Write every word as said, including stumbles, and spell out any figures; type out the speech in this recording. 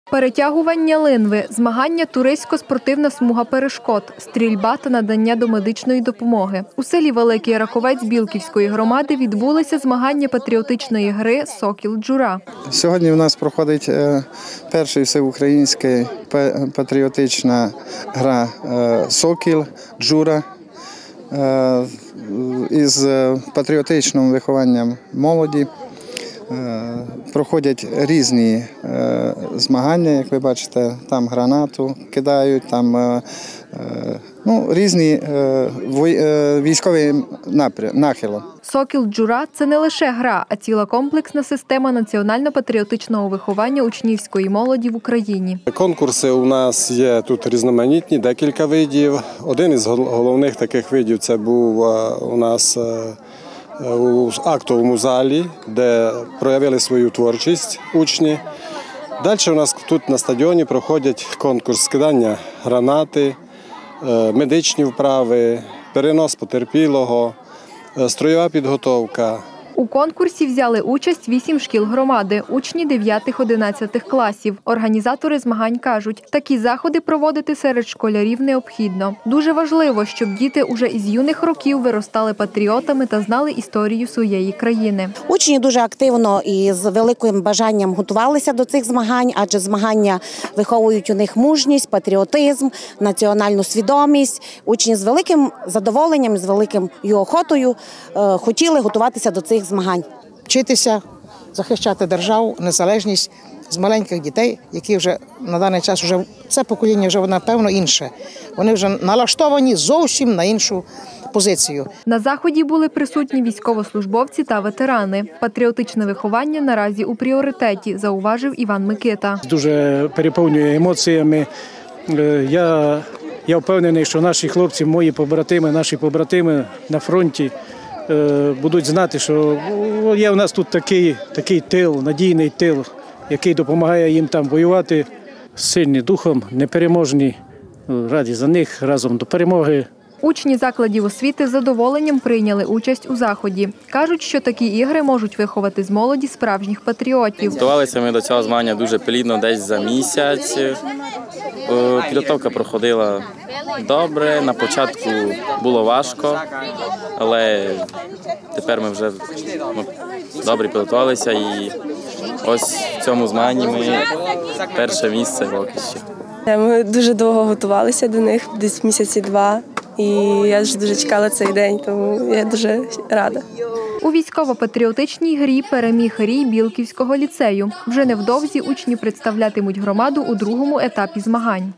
Перетягування линви, змагання туристсько-спортивна смуга перешкод, стрільба та надання домедичної допомоги. У селі Великий Раковець Білківської громади відбулися змагання патріотичної гри «Сокіл-Джура». Сьогодні у нас проходить перша всеукраїнська патріотична гра «Сокіл-Джура» із патріотичним вихованням молоді. Проходять різні змагання, як ви бачите, там гранату кидають, там ну, різні військові нахили. «Сокіл-Джура» – це не лише гра, а ціла комплексна система національно-патріотичного виховання учнівської молоді в Україні. Конкурси у нас є тут різноманітні, декілька видів. Один із головних таких видів – це був у нас у актовому залі, де проявили свою творчість учні. Далі у нас тут на стадіоні проходять конкурс скидання гранати, медичні вправи, перенос потерпілого, строєва підготовка. У конкурсі взяли участь вісім шкіл громади, учні дев'ятих-одинадцятих класів. Організатори змагань кажуть, такі заходи проводити серед школярів необхідно. Дуже важливо, щоб діти уже із юних років виростали патріотами та знали історію своєї країни. Учні дуже активно і з великим бажанням готувалися до цих змагань, адже змагання виховують у них мужність, патріотизм, національну свідомість. Учні з великим задоволенням, з великою охотою хотіли готуватися до цих змагань. змагань. Вчитися, захищати державу, незалежність з маленьких дітей, які вже на даний час, вже це покоління вже, напевно, інше. Вони вже налаштовані зовсім на іншу позицію. На заході були присутні військовослужбовці та ветерани. Патріотичне виховання наразі у пріоритеті, зауважив Іван Микита. Дуже переповнює емоціями. Я, я впевнений, що наші хлопці, мої побратими, наші побратими на фронті будуть знати, що є в нас тут такий, такий тил, надійний тил, який допомагає їм там воювати, сильні духом, непереможні, раді за них, разом до перемоги. Учні закладів освіти з задоволенням прийняли участь у заході. Кажуть, що такі ігри можуть виховати з молоді справжніх патріотів. Готувалися ми до цього змагання дуже плідно, десь за місяць. Підготовка проходила добре, на початку було важко, але тепер ми вже ну, добре підготувалися і ось в цьому змаганні ми перше місце поки що. Ми дуже довго готувалися до них, десь місяці два, і я дуже чекала цей день, тому я дуже рада. У військово-патріотичній грі переміг рій Білківського ліцею. Вже невдовзі учні представлятимуть громаду у другому етапі змагань.